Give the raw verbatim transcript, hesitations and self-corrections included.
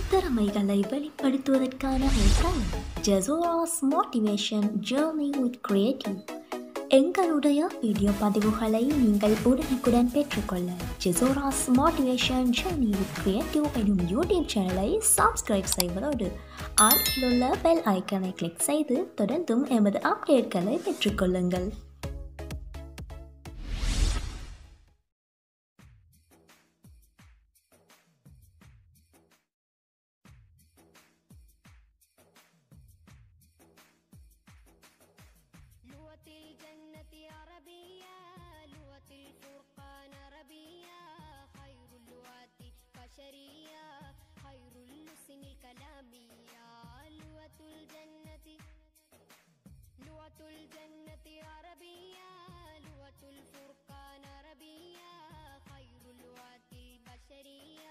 திறமைகளை வெளிப்படுத்துவதற்கான ஒரு தளம். ஜெசோராஸ் மோட்டிவேஷன் ஜேர்னி வித் கிரியேட்டிவ். எங்களுடைய வீடியோ பதிவுகளை நீங்கள் உடனுக்குடன் பெற்றுக்கொள்ள ஜெசோராஸ் மோட்டிவேஷன் ஜேர்னி வித் கிரியேட்டிவ் எனும் யூடியூப் சேனலை சப்ஸ்கிரைப் செய்வதோடு அருகில் உள்ள பெல் ஐக்கனை கிளிக் செய்து தொடர்ந்தும் எமது அப்டேட்களை பெற்றுக்கொள்ளுங்கள். لغة الجنة عربية لغة الفرقان عربية خير اللغات بشرية خير اللسن الكلامية لغة الجنة لغة الجنة عربية لغة الفرقان عربية خير اللغات البشرية